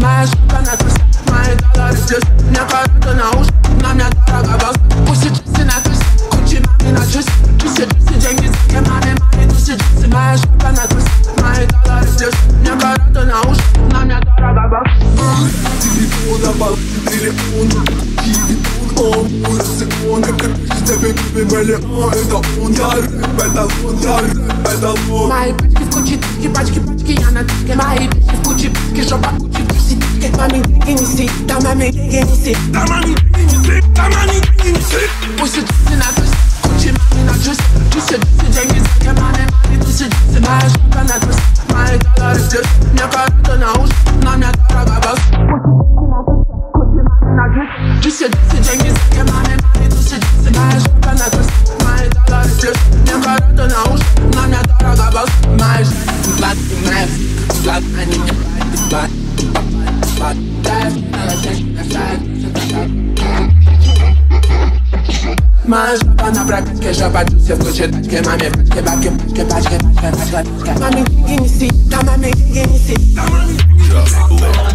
Моя шапка на тусе, мои доллары здесь. Мне корото на уши, на мне дорого босс. Пусть часы на тусе, кучи маме на чусе. Чусе, деньги, за маме, тусе. Моя шапка на тусе, мои доллары здесь. Мне корото на уши, на мне дорого босс. Телефон, обал, телефон. Он, секунда, как тебе миллион. Это он, я рэп, это он, я рэп, это он. Мои пачки в куче, пачки, я на тыске. Мои пачки в куче, жопа в куче, тысячи. Маме деньги неси, да маме деньги неси. Да маме деньги неси, да маме деньги неси. Пусть часы на тусе, кучи маме на чусе. Чусе, деньги, за маме, тусе. Моя шапка на тусе, мои доллары здесь. Мне корото на уши, на мне дорого босс. Чусе, деньги, за маме, тусе. Моя шапка на тусе, мои доллары здесь. Мне корото на уши, на мне дорого босс. Моя шапка на тусе, они мне платят. Моя жопа на прокатке, жопа джуси в куче тачки. Маме пачки, пачки. Маме деньги неси, да маме деньги неси.